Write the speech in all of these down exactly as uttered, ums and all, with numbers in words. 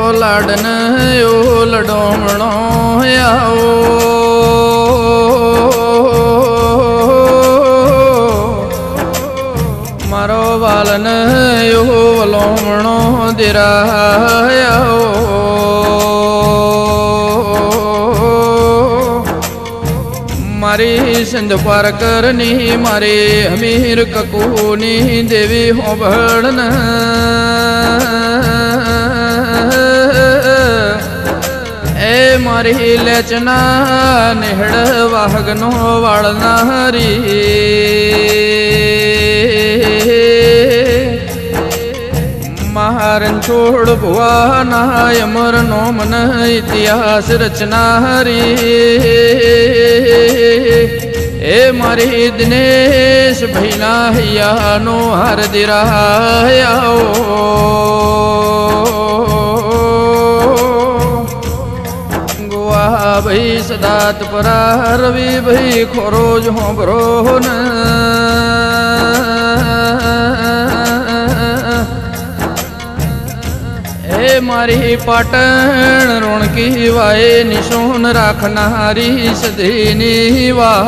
Laden ओ लडोमणो आओ मारो बालन यो वलोमणो दिरायो मारी सिंध पार करनी मारे हमीर ककूनी देवी हो भड़न ए मारी लेचना निहड़ वाहगनो वालनारी महारन छोड़ भुआ नाय अमर नो मन इतिहास रचना हरी ए मारी दिनेश भैना हिया नो हर दिरायो गुआ भई सदात परा रवि भई खोरोज हो ब्रोन मारी पाटन रण की वाए निशोन राखनारी सदीनी वाह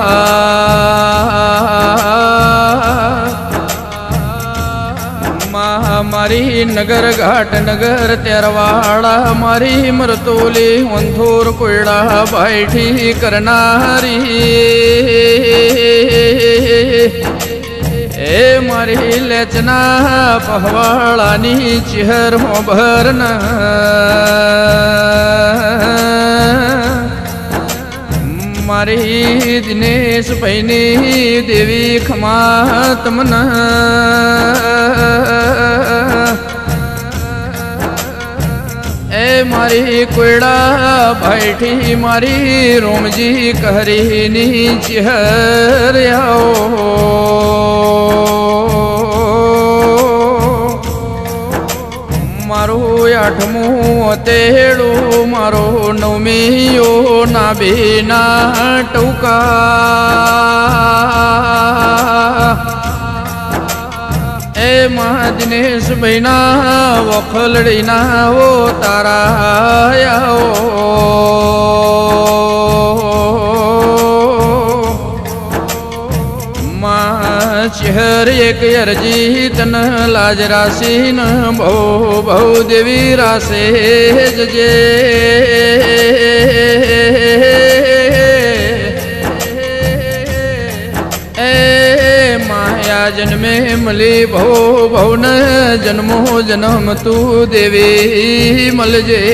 मारी नगर घाट नगर तेरवाड़ा मारी मरतोली वंथोर कोयड़ा बैठी करनारी ए मारी लेचना पहवाड़ानी चिहर हो भरना मारी दिनेश पैनी देवी खमा तमना ए मारी कोयड़ा बैठी मारी रोमजी कहरी नी चिहर आओ मारो आठमो तेड़ो मारो नवमियो ना बेना टौका ए माँ दिनेश बहना वो फलड़ी ना वो तारा आओ चिहर एक अर्जी तन लाज राशि न भो भौ देवी रासे जजे ए माया जन्मे मली भो भौ न जन्मो जन्म तू देवी मलजे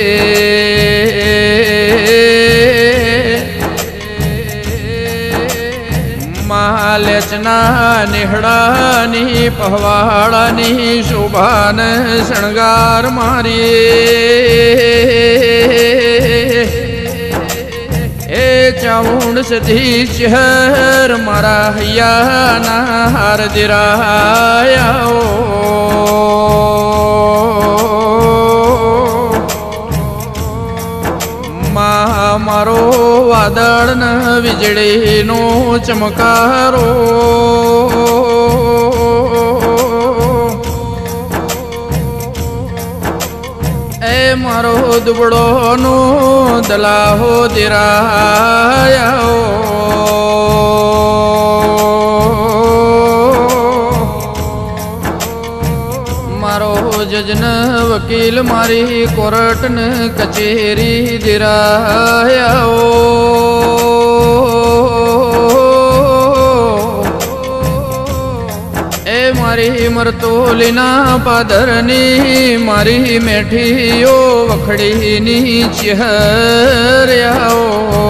महालेचना निहड़ानी पहवाड़ानी शोभान श्रृंगार मारी ए चामुंड सती चहर मारा हैया ना हार दिरायो मारो वादड़ न विजड़ी नो चमकारो ए मारो दुबड़ो नो दलाहो दिरायो मारो जजन वकील मारी कोर्टन कचेरी दिरायो ए मारी मरतोलिना पादरनी मारी मेठियो वखड़ी नी चिहर आओ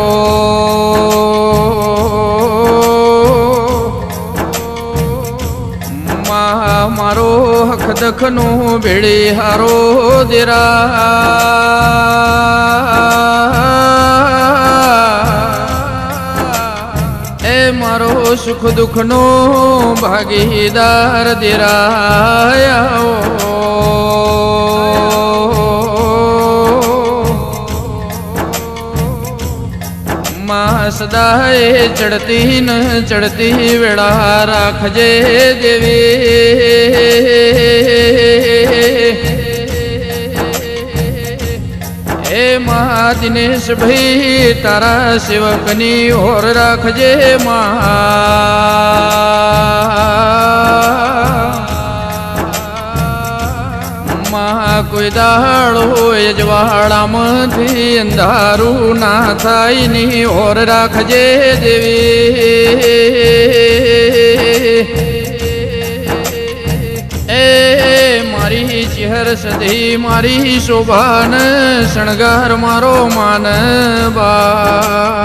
मारो हक दखनो बेड़ी हारो दिरा ए मारो सुख दुखनो भागीदार दिरायो माँ सदाए चढ़ती न चढ़ती वेड़ा राखजे देवी ए महा दिनेश भाई तारा सेवकनी और राखजे महा महा कोई दाड़ो यजवाड़ा मथी अंधारू ना थाई नी और राखजे देवी ए मारी चेहर सदी मारी शोभान शणगार मारो मान बा